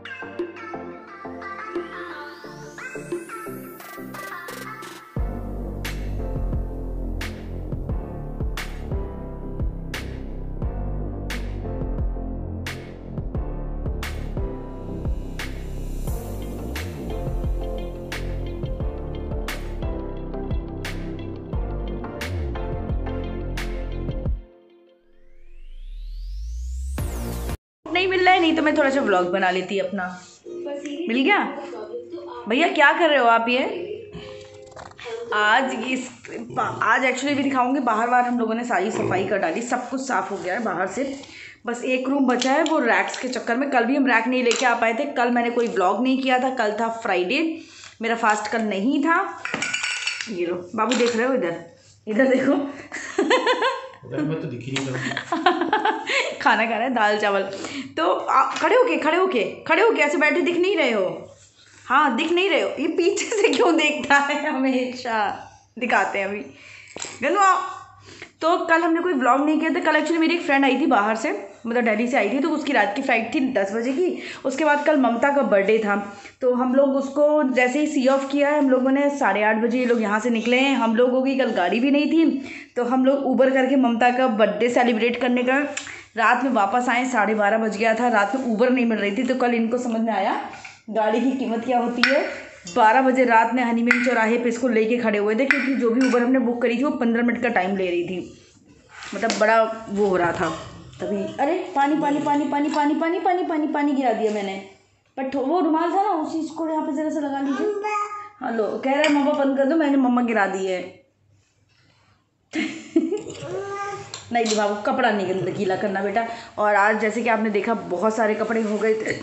नहीं मिल रहा है, नहीं तो मैं थोड़ा सा व्लॉग बना लेती अपना। मिल गया भैया, क्या कर रहे हो आप? ये आज एक्चुअली भी दिखाऊंगी। बाहर हम लोगों ने सारी सफाई कर डाली, सब कुछ साफ़ हो गया है बाहर से। बस एक रूम बचा है, वो रैक्स के चक्कर में कल भी हम रैक नहीं लेके आ पाए थे। कल मैंने कोई व्लॉग नहीं किया था, कल था फ्राइडे, मेरा फास्ट कल नहीं था। ये लो बाबू, देख रहे हो? इधर देखो मैं तो दिख ही नहीं रहा। खाना खा रहा है, दाल चावल। तो खड़े होके ऐसे बैठे दिख नहीं रहे हो? हाँ, दिख नहीं रहे हो? ये पीछे से क्यों देखता है हमेशा? दिखाते हैं अभी। गनु आओ। तो कल हमने कोई व्लॉग नहीं किया था। कल एक्चुअली मेरी एक फ्रेंड आई थी बाहर से, मतलब दिल्ली से आई थी, तो उसकी रात की फ़्लाइट थी 10 बजे की। उसके बाद कल ममता का बर्थडे था, तो हम लोग उसको जैसे ही सी ऑफ किया है, हम लोगों ने 8:30 बजे ये लोग यहाँ से निकले हैं। हम लोगों की कल गाड़ी भी नहीं थी, तो हम लोग ऊबर करके ममता का बर्थडे सेलिब्रेट करने का रात में वापस आए। 12:30 बज गया था, रात में ऊबर नहीं मिल रही थी। तो कल इनको समझ में आया गाड़ी की कीमत क्या होती है। 12 बजे रात में हनीमून चौराहे पे इसको लेके खड़े हुए थे, क्योंकि जो भी ऊबर हमने बुक करी थी वो 15 मिनट का टाइम ले रही थी, मतलब बड़ा वो हो रहा था। तभी अरे पानी पानी पानी पानी पानी पानी पानी पानी पानी गिरा दिया मैंने। बट वो रुमाल था ना, उसी को यहाँ पे जरा सा लगा लीजिए। हेलो, कह रहा है मम्मा बंद कर दो, मैंने मम्मा गिरा दी है। नहीं बाबू, कपड़ा नहीं गीला करना बेटा। और आज जैसे कि आपने देखा बहुत सारे कपड़े हो गए थे।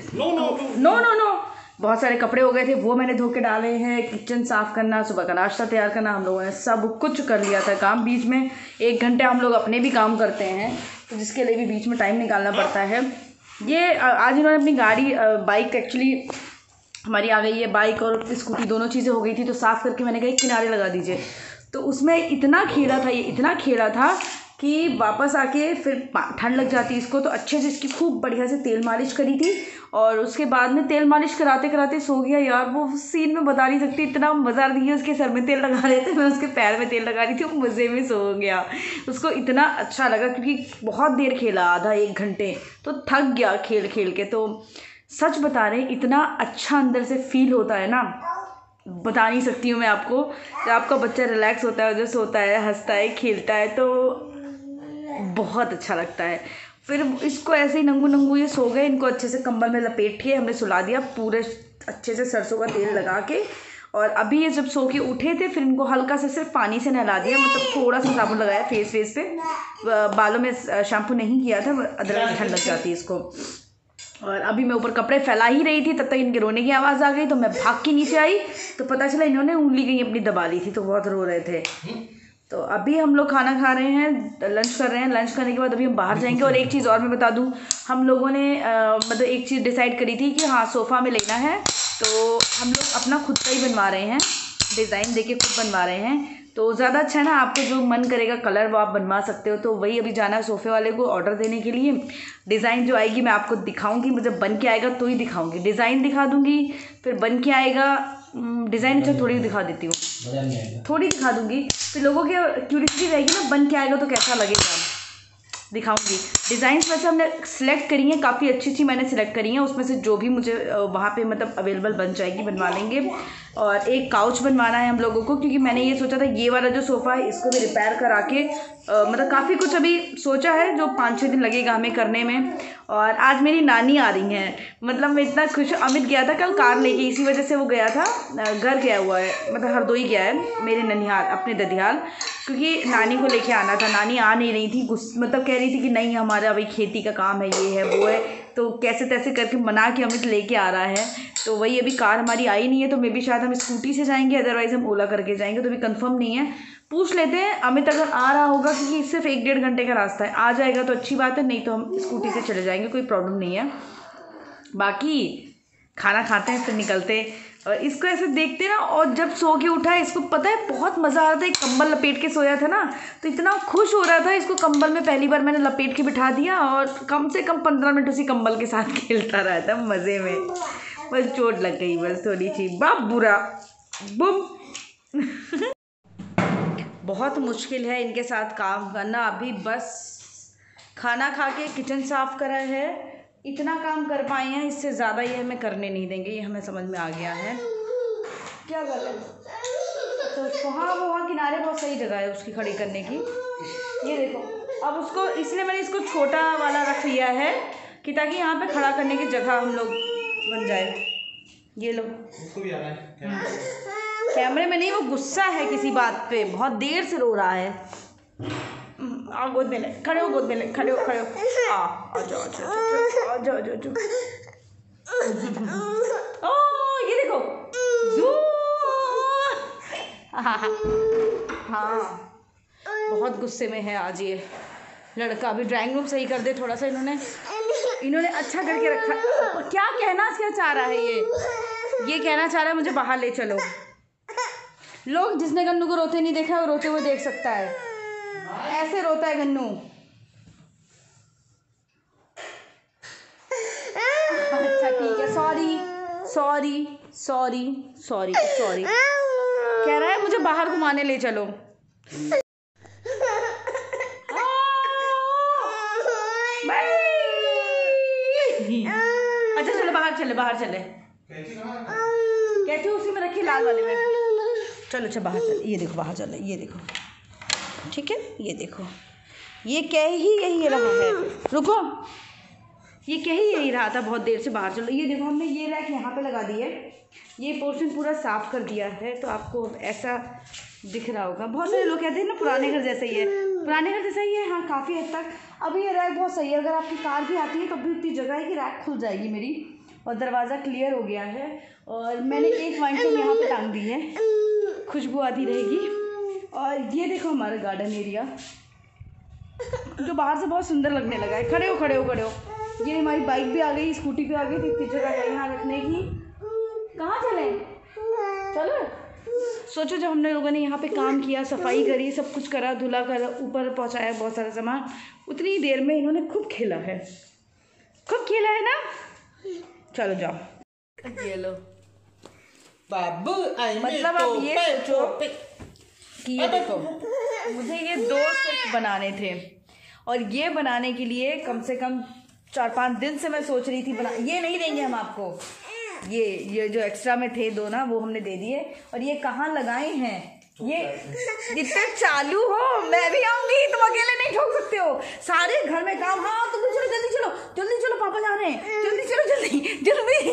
नो बहुत सारे कपड़े हो गए थे, वो मैंने धो के डाले हैं। किचन साफ़ करना, सुबह का नाश्ता तैयार करना, हम लोगों ने सब कुछ कर लिया था काम। बीच में 1 घंटे हम लोग अपने भी काम करते हैं, तो जिसके लिए भी बीच में टाइम निकालना पड़ता है। ये आज इन्होंने अपनी गाड़ी बाइक एक्चुअली हमारी आ गई है, बाइक और स्कूटी दोनों चीज़ें हो गई थी, तो साफ़ करके मैंने कहा किनारे लगा दीजिए। तो उसमें इतना खेला था कि वापस आके फिर ठंड लग जाती इसको। तो अच्छे से इसकी खूब बढ़िया से तेल मालिश करी थी, और उसके बाद में तेल मालिश कराते कराते सो गया। यार वो सीन में बता नहीं सकती, इतना मज़ा दिया। उसके सर में तेल लगा रहे थे, मैं उसके पैर में तेल लगा रही थी, वो मज़े में सो गया। उसको इतना अच्छा लगा, क्योंकि बहुत देर खेला, आधा 1 घंटे, तो थक गया खेल खेल के। तो सच बता रहे, इतना अच्छा अंदर से फील होता है ना, बता नहीं सकती हूँ मैं आपको। जब आपका बच्चा रिलैक्स होता है, जो सोता है, हंसता है, खेलता है, तो बहुत अच्छा लगता है। फिर इसको ऐसे ही नंगू ये सो गए। इनको अच्छे से कंबल में लपेट के हमने सुला दिया, पूरे अच्छे से सरसों का तेल लगा के। और अभी ये जब सो के उठे थे, फिर इनको हल्का सा सिर्फ पानी से नहला दिया, मतलब थोड़ा सा साबुन लगाया फेस पे। बालों में शैम्पू नहीं किया था, अदरक ठंड लग जाती है इसको। और अभी मैं ऊपर कपड़े फैला ही रही थी, तब तक इनके रोने की आवाज़ आ गई। तो मैं भाग के नीचे आई, तो पता चला इन्होंने उंगली कहीं अपनी दबा ली थी, तो बहुत रो रहे थे। तो अभी हम लोग खाना खा रहे हैं, लंच कर रहे हैं। लंच करने के बाद अभी हम बाहर जाएंगे। और एक चीज़ और मैं बता दूं, हम लोगों ने मतलब एक चीज़ डिसाइड करी थी कि हाँ, सोफ़ा में लेना है, तो हम लोग अपना खुद का ही बनवा रहे हैं, डिज़ाइन देके खुद बनवा रहे हैं। तो ज़्यादा अच्छा है ना, आपको जो मन करेगा कलर वो आप बनवा सकते हो। तो वही अभी जाना है सोफ़े वाले को ऑर्डर देने के लिए। डिज़ाइन जो आएगी मैं आपको दिखाऊंगी, जब बन के आएगा तो ही दिखाऊंगी। डिज़ाइन दिखा दूंगी, फिर बन के आएगा डिज़ाइन। अच्छा, थोड़ी दिखा देती हूँ, थोड़ी दिखा दूंगी, फिर लोगों की क्यूरियोसिटी रहेगी ना, बन के आएगा तो कैसा लगेगा, दिखाऊंगी। डिज़ाइंस वैसे हमने सेलेक्ट करी हैं, काफ़ी अच्छी मैंने सेलेक्ट करी हैं। उसमें से जो भी मुझे वहाँ पे मतलब अवेलेबल बन जाएगी, बनवा लेंगे। और एक काउच बनवाना है हम लोगों को, क्योंकि मैंने ये सोचा था ये वाला जो सोफ़ा है इसको भी रिपेयर करा के मतलब काफ़ी कुछ अभी सोचा है, जो 5-6 दिन लगेगा हमें करने में। और आज मेरी नानी आ रही हैं, मतलब मैं इतना खुश। अमित गया था कल कार लेके, इसी वजह से वो गया था, घर गया हुआ है, मतलब हरदोई गया है मेरे ननिहाल, अपने ददियाल, क्योंकि नानी को लेके आना था। नानी आ नहीं रही थी, मतलब कह रही थी कि नहीं हमारा भाई खेती का काम है, ये है वो है, तो कैसे तैसे करके मना के अमित लेके आ रहा है। तो वही अभी कार हमारी आई नहीं है, तो मे भी शायद हम स्कूटी से जाएंगे, अदरवाइज़ हम ओला करके जाएंगे। तो अभी कंफर्म नहीं है, पूछ लेते हैं अमित अगर आ रहा होगा, क्योंकि सिर्फ 1-1.5 घंटे का रास्ता है। आ जाएगा तो अच्छी बात है, नहीं तो हम स्कूटी से चले जाएंगे, कोई प्रॉब्लम नहीं है। बाकी खाना खाते हैं फिर निकलते हैं। और इसको ऐसे देखते ना, और जब सो के उठा है, इसको पता है बहुत मज़ा आ रहा था। एक कंबल लपेट के सोया था ना, तो इतना खुश हो रहा था। इसको कंबल में पहली बार मैंने लपेट के बिठा दिया, और कम से कम 15 मिनट उसी कंबल के साथ खेलता रहता मज़े में। बस चोट लग गई, बस थोड़ी सी, बाप बुरा बुम। बहुत मुश्किल है इनके साथ काम करना। अभी बस खाना खा के किचन साफ़ करा है, इतना काम कर पाए हैं, इससे ज़्यादा ये हमें करने नहीं देंगे, ये हमें समझ में आ गया है। क्या कर रहे हैं तो वहाँ वहाँ किनारे बहुत सही जगह है उसकी खड़ी करने की। ये देखो, अब उसको इसलिए मैंने इसको छोटा वाला रख लिया है कि ताकि यहाँ पे खड़ा करने की जगह हम लोग बन जाए। ये लो, उसको भी आ रहा है कैमरे में नहीं, वो गुस्सा है किसी बात पे, बहुत देर से रो रहा है। आ गोद में ले, खड़े हो, गोद में ले, खड़े हो, खड़े हो, आ जाओ, आ जाओ, आ जाओ। ओ ये देखो, हाँ बहुत गुस्से में है आज ये लड़का। अभी ड्राइंग रूम सही कर दे थोड़ा सा, इन्होंने अच्छा करके रखा। क्या कहना क्या चाह रहा है ये कहना चाह रहा है मुझे बाहर ले चलो। लोग जिसने गन्नू को रोते नहीं देखा वो रोते हुए देख सकता है, ऐसे रोता है गन्नू। अच्छा ठीक है, sorry sorry sorry sorry sorry, कह रहा है मुझे बाहर घुमाने ले चलो। अच्छा चलो बाहर चले। कैची उसी में रखी, लाल वाले में। चलो अच्छा बाहर चले, ये देखो बाहर चले, ये देखो, ठीक है, ये देखो, ये कह ही यही रहा है। रुको, ये कह ही यही रहा था बहुत देर से, बाहर चलो। ये देखो, हमने ये रैक यहाँ पे लगा दी है, ये पोर्शन पूरा साफ कर दिया है, तो आपको ऐसा दिख रहा होगा। बहुत सारे लोग कहते हैं ना पुराने घर जैसा ही है, पुराने घर जैसा ही है। हाँ काफ़ी हद तक। अभी ये रैक बहुत सही है, अगर आपकी कार भी आती है तो भी इतनी जगह है कि रैक खुल जाएगी मेरी, और दरवाज़ा क्लियर हो गया है। और मैंने एक वाइन टूम यहाँ पे टांग दी है, खुशबू आती रहेगी। और ये देखो हमारा गार्डन एरिया जो बाहर से बहुत सुंदर लगने लगा है। खड़े हो, खड़े हो, खड़े हो। ये हमारी बाइक भी आ गई, स्कूटी भी आ गई, तो इतनी जगह है यहाँ रखने की। कहाँ चले, चलो। सोचो जब हमने लोगों ने यहाँ पे काम किया, सफाई करी, सब कुछ करा, धुला कर ऊपर पहुँचाया बहुत सारा सामान, उतनी ही देर में इन्होंने खूब खेला है, खूब खेला है ना। चलो जाओ, ये लो बाबू। मतलब आप ये सोचो कि ये देखो, मुझे ये 2 सेट बनाने थे, और ये बनाने के लिए कम से कम 4-5 दिन से मैं सोच रही थी बना। ये नहीं देंगे हम आपको, ये जो एक्स्ट्रा में थे 2 ना, वो हमने दे दिए। और ये कहाँ लगाए हैं, ये जितने चालू हो मैं भी आऊंगी, तुम अकेले नहीं ठोक सकते हो, सारे घर में काम। हाँ तुम चलो, जल्दी चलो, जल्दी चलो, पापा जा रहे हैं, जल्दी चलो, जल्दी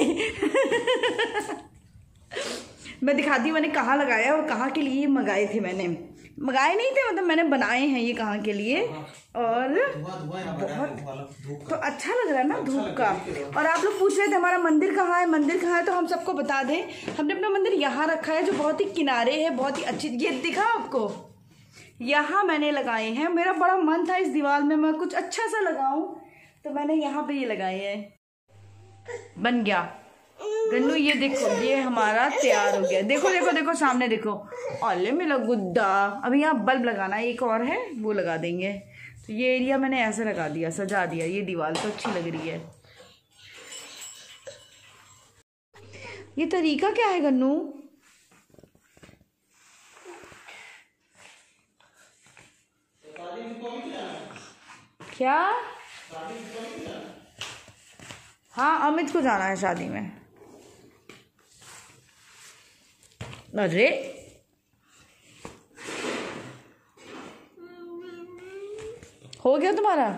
जल्दी। मैं दिखाती हूँ मैंने कहाँ लगाया और कहाँ के लिए मंगाए थे। मैंने मंगाए नहीं थे, मतलब मैंने बनाए हैं ये कहाँ के लिए। और बहुत तो अच्छा लग रहा है ना धूप का। और आप लोग पूछ रहे थे हमारा मंदिर कहाँ है, मंदिर कहाँ है, तो हम सबको बता दें, हमने अपना मंदिर यहाँ रखा है, जो बहुत ही किनारे है, बहुत ही अच्छी। ये दिखा आपको, यहाँ मैंने लगाए हैं। मेरा बड़ा मन था इस दीवार में मैं कुछ अच्छा सा लगाऊं, तो मैंने यहाँ पे ये लगाए हैं। बन गया गन्नू, ये देखो, ये हमारा तैयार हो गया। देखो देखो देखो, सामने देखो, ओले मेरा गुद्दा। अभी यहाँ बल्ब लगाना है, एक और है, वो लगा देंगे। तो ये एरिया मैंने ऐसे लगा दिया, सजा दिया। ये दीवार तो अच्छी लग रही है। ये तरीका क्या है गन्नू? क्या? हाँ अमित को जाना है शादी में। अरे हो गया तुम्हारा?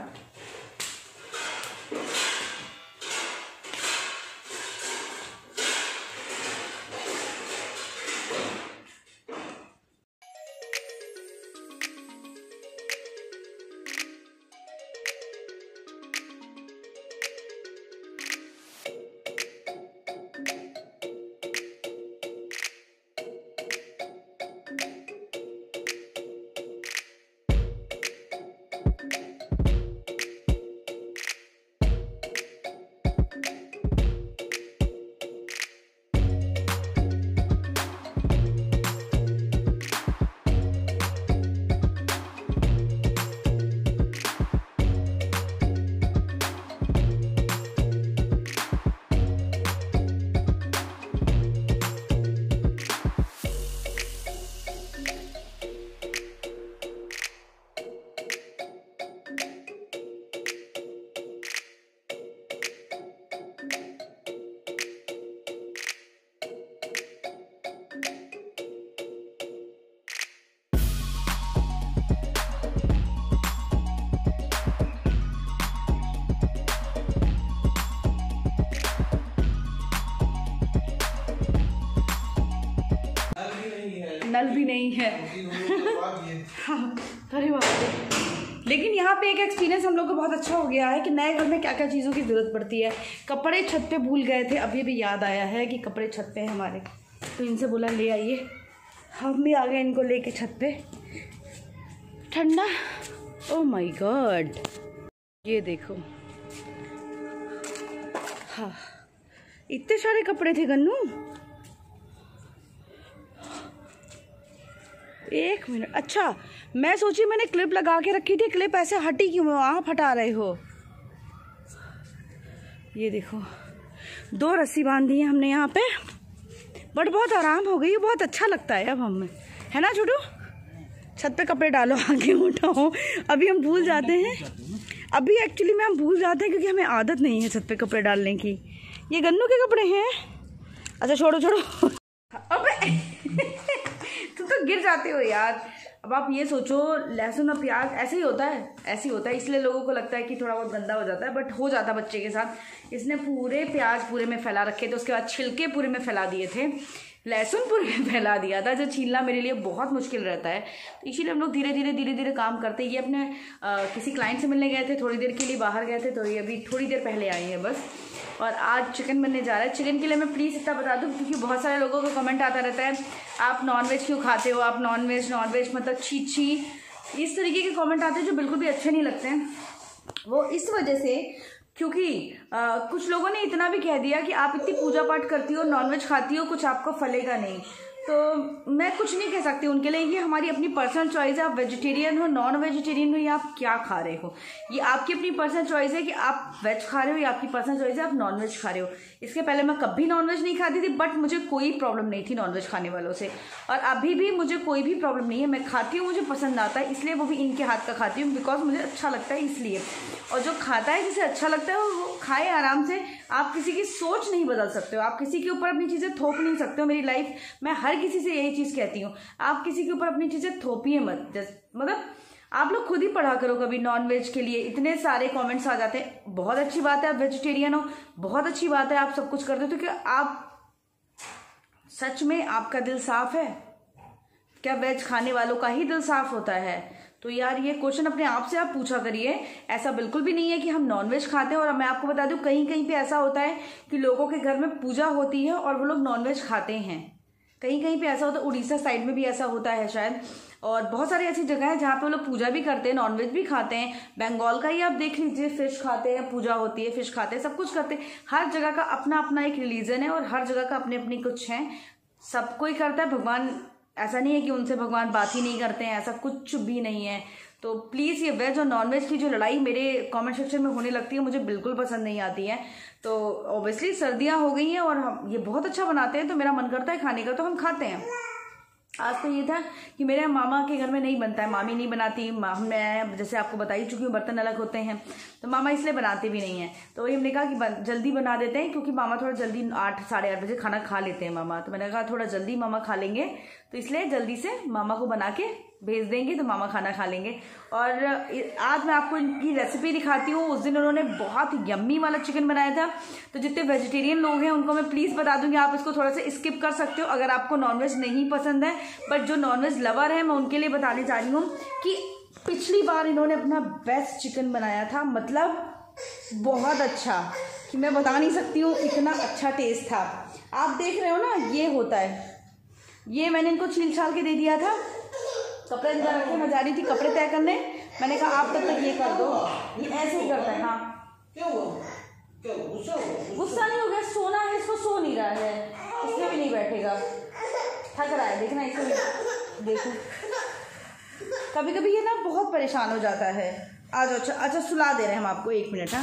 नल भी नहीं है। हाँ, अरे बाप रे। लेकिन यहाँ पे एक एक्सपीरियंस हम लोग को बहुत अच्छा हो गया है कि नए घर में क्या क्या चीज़ों की ज़रूरत पड़ती है। कपड़े छत पे भूल गए थे, अभी भी याद आया है कि कपड़े छत पे हैं हमारे, तो इनसे बोला ले आइए। हम भी आ गए इनको लेके छत पे। ठंडा, ओह माय गॉड, ये देखो। हाँ, इतने सारे कपड़े थे गन्नू। एक मिनट, अच्छा मैं सोची मैंने क्लिप लगा के रखी थी, क्लिप ऐसे हटी क्यों, आप हटा रहे हो? ये देखो 2 रस्सी बांध दी है हमने यहाँ पे, बट बहुत आराम हो गई, बहुत अच्छा लगता है अब हमें, है ना छोटू? छत पे कपड़े डालो, आगे उठाओ। अभी हम भूल जाते हैं, अभी एक्चुअली में हम भूल जाते हैं क्योंकि हमें आदत नहीं है छत पे कपड़े डालने की। ये गन्नू के कपड़े हैं। अच्छा छोड़ो अबे तुम तो गिर जाते हो यार। अब आप ये सोचो, लहसुन और प्याज ऐसे ही होता है, ऐसे ही होता है, इसलिए लोगों को लगता है कि थोड़ा बहुत गंदा हो जाता है, बट हो जाता है बच्चे के साथ। इसने पूरे प्याज पूरे में फैला रखे थे, उसके बाद छिलके पूरे में फैला दिए थे, लहसुन पूरे में फैला दिया था, जो छीलना मेरे लिए बहुत मुश्किल रहता है। तो इसीलिए हम लोग धीरे धीरे काम करते हैं। ये अपने किसी क्लाइंट से मिलने गए थे, थोड़ी देर के लिए बाहर गए थे, तो ये अभी थोड़ी देर पहले आई हैं बस। और आज चिकन बनने जा रहा है। चिकन के लिए मैं प्लीज़ इतना बता दूं, क्योंकि बहुत सारे लोगों का कमेंट आता रहता है, आप नॉनवेज क्यों खाते हो, आप नॉनवेज मतलब छी, इस तरीके के कमेंट आते हैं जो बिल्कुल भी अच्छे नहीं लगते हैं। वो इस वजह से क्योंकि कुछ लोगों ने इतना भी कह दिया कि आप इतनी पूजा पाठ करती हो, नॉनवेज खाती हो, कुछ आपको फलेगा नहीं। तो मैं कुछ नहीं कह सकती उनके लिए, ये हमारी अपनी पर्सनल चॉइस है। आप वेजिटेरियन हो, नॉन वेजिटेरियन हो, या आप क्या खा रहे हो, ये आपकी अपनी पर्सनल चॉइस है कि आप वेज खा रहे हो, या आपकी पर्सनल चॉइस है आप नॉन वेज खा रहे हो। इसके पहले मैं कभी नॉन वेज नहीं खाती थी, बट मुझे कोई प्रॉब्लम नहीं थी नॉन वेज खाने वालों से, और अभी भी मुझे कोई भी प्रॉब्लम नहीं है। मैं खाती हूँ, मुझे पसंद आता है, इसलिए वो भी इनके हाथ का खाती हूँ, बिकॉज मुझे अच्छा लगता है इसलिए। और जो खाता है, जिसे अच्छा लगता है वो खाए आराम से। आप किसी की सोच नहीं बदल सकते हो, आप किसी के ऊपर अपनी चीज़ें थोप नहीं सकते हो। मेरी लाइफ, मैं हर किसी से यही चीज़ कहती हूँ, आप किसी के ऊपर अपनी चीज़ें थोपिए मत। मतलब आप लोग खुद ही पढ़ा करो कभी नॉन वेज के लिए। इतने सारे कमेंट्स आ जाते हैं। बहुत अच्छी बात है आप वेजिटेरियन हो, बहुत अच्छी बात है आप सब कुछ करते हो, तो क्या आप सच में आपका दिल साफ है? क्या वेज खाने वालों का ही दिल साफ होता है? तो यार ये क्वेश्चन अपने आप से आप पूछा करिए। ऐसा बिल्कुल भी नहीं है कि हम नॉनवेज खाते हैं। और मैं आपको बता दूं, कहीं कहीं पे ऐसा होता है कि लोगों के घर में पूजा होती है और वो लोग नॉनवेज खाते हैं। कहीं कहीं पे ऐसा होता है, उड़ीसा साइड में भी ऐसा होता है शायद, और बहुत सारी ऐसी जगह है जहाँ पे वो लोग पूजा भी करते हैं, नॉनवेज भी खाते हैं। बंगाल का ही आप देख लीजिए, फिश खाते हैं, पूजा होती है, फिश खाते हैं, सब कुछ करते हैं। हर जगह का अपना अपना एक रिलीजन है और हर जगह का अपने अपनी कुछ है, सब कोई करता है। भगवान, ऐसा नहीं है कि उनसे भगवान बात ही नहीं करते हैं, ऐसा कुछ भी नहीं है। तो प्लीज़ ये वेज और नॉनवेज की जो लड़ाई मेरे कमेंट सेक्शन में होने लगती है, मुझे बिल्कुल पसंद नहीं आती है। तो ऑब्वियसली सर्दियाँ हो गई हैं और हम ये बहुत अच्छा बनाते हैं, तो मेरा मन करता है खाने का, तो हम खाते हैं। आज तो ये था कि मेरे मामा के घर में नहीं बनता है, मामी नहीं बनाती। मैं जैसे आपको बता ही चुकी हूँ, बर्तन अलग होते हैं, तो मामा इसलिए बनाते भी नहीं है। तो वही हमने कहा कि जल्दी बना देते हैं, क्योंकि मामा थोड़ा जल्दी 8 साढ़े 8 बजे खाना खा लेते हैं मामा। तो मैंने कहा थोड़ा जल्दी मामा खा लेंगे, तो इसलिए जल्दी से मामा को बना के भेज देंगे, तो मामा खाना खा लेंगे। और आज मैं आपको इनकी रेसिपी दिखाती हूँ। उस दिन उन्होंने बहुत यम्मी वाला चिकन बनाया था। तो जितने वेजिटेरियन लोग हैं उनको मैं प्लीज़ बता दूंगी, आप इसको थोड़ा सा स्किप कर सकते हो अगर आपको नॉनवेज नहीं पसंद है। बट जो नॉनवेज लवर है, मैं उनके लिए बताने जा रही हूँ कि पिछली बार इन्होंने अपना बेस्ट चिकन बनाया था, मतलब बहुत अच्छा, कि मैं बता नहीं सकती हूँ, इतना अच्छा टेस्ट था। आप देख रहे हो ना, ये होता है। ये मैंने इनको छील छाल के दे दिया था, कपड़े अंदर रखे, मैं जा रही थी कपड़े तय करने। मैंने कहा आप तब तक ये कर दो, ये ऐसे ही करता है। हाँ गुस्सा नहीं हो गया, सोना है इसको, सो नहीं रहा है, इसमें भी नहीं बैठेगा, थक रहा है, देखना इसको भी देखो। कभी कभी ये ना बहुत परेशान हो जाता है। आ जाओ, अच्छा सुला दे रहे हैं हम आपको, 1 मिनट।